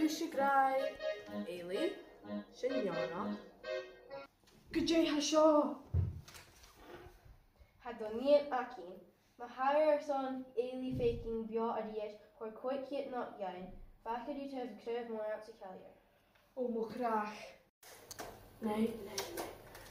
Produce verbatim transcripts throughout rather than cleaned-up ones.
Lucia Grai, Eilidh, sin dhèanamh. Buidhe ha seo. Hadonian Akin, Maharson Eilidh faking bia a diet, or quite kit not yain, Vakadu to have crave more out to Kellier. Oh, mo crach. Nee, nee,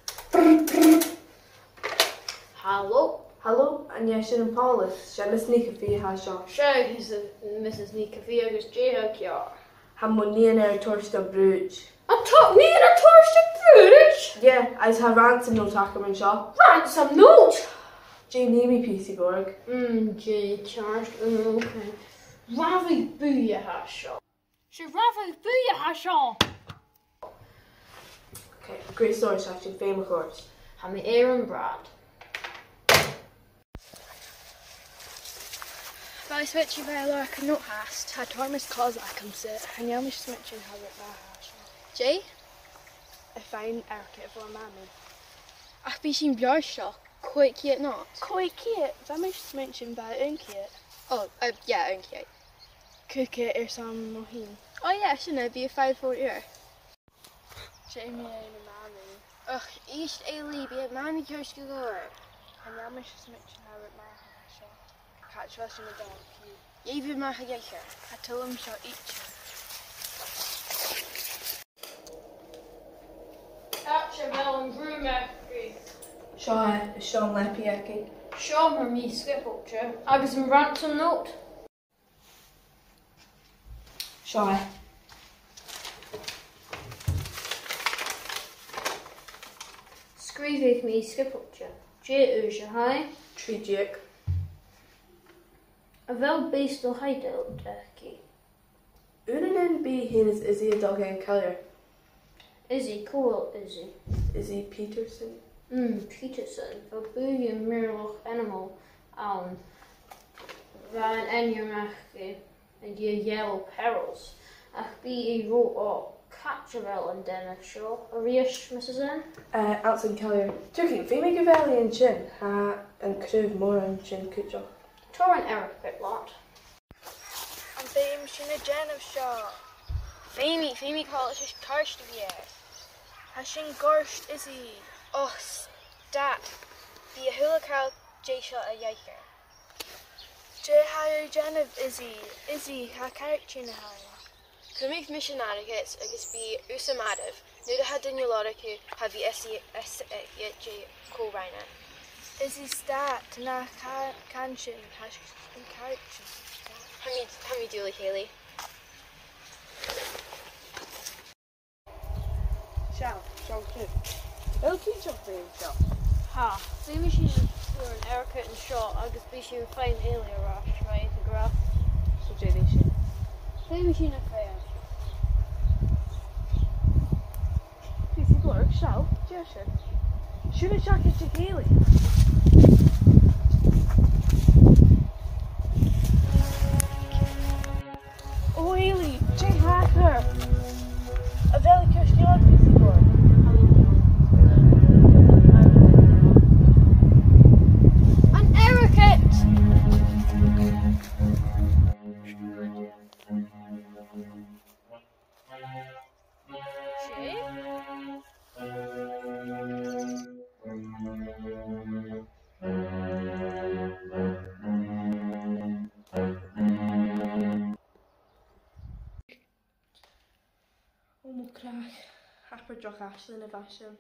Hallo? Hallo, and yes, sin Paulus, sin is nica fi ha seo. Shag is Missus Nika agus J. Kiar. Ha mo níon ar thoirt a bruid. A top me and a torch to bruid? Yeah, as ha ransom no takerman seo. Ransom note! J Nimi P C Borg. Mmm, J. Charged, mm, okay. Ravi Buidhe ha seo. She Ravi Buidhe ha seo. Okay, great story section, fhèin course. Ha me Aaron Brad. By switching by a lark not hast, had Thomas cause I come sit, and now Miss switching has it by hash. Jay? A fine airgead for mammy. Ach, be seen bjar shock, quite yet not. Quite yet, that Miss switching by unkiet. Oh, uh, yeah, unkiet. Cook it or some mohin. Oh, yeah, shouldn't it be a five for year? Jamie and mammy. Ugh, East Eilidh be a mammy curse go go. And now Miss switching have it by hash. Catch us in the dog. Even my hageker. I told him shall eat you. Catch a bell and brew Mercury. Seo is Sean Leppy ecking. Show her me skipulture. Agus an ransom note. Seo. Scríbh me skipulture. J. Uja high. Trí Jake. A bhfuil béistal haidil decí. Urchadain bí hyn is Izzie a dog and Kellier. Izzie, cool Izzie. Izzie Peterson. Mm, Peterson. Bhfuil buí mirloch animal an. Bhean enir meachci and ye yellow perils. Ach bí I ro ó catchavel an denna seo. A rias, Missus N? Uh, Anson Kellier. Turkey, fhèin go bhelí an sin, ha an cruh mór an sin cúteach. Tor an Eric bit lot. And fame shin a gen of shaw. Famey, famey call it just karst of ye. Hashin gorst is he. Oh, stat. Be a hula cow J shot a yiker. J higher gen of Izzie. Izzie, ha character na high. Cumig missionary gets agus be usamativ. Nuda had in your loriku have you S yet J co rhina. Izzie stat na canshin has character. How me how me do like Haley? Shall, shall too. It'll teach up for himself. Ha, maybe she's for an Erica and shot. I guess be she would find earlier rush, right? The graph. So J D shit. Maybe she not fair. P C Borg, shall, Jershon. Should have shot at Haley. Oh, Haley, J Hacker. A very question on P C Borg. An Erica! Oh, my crack. Happer drug Ashley in a fashion.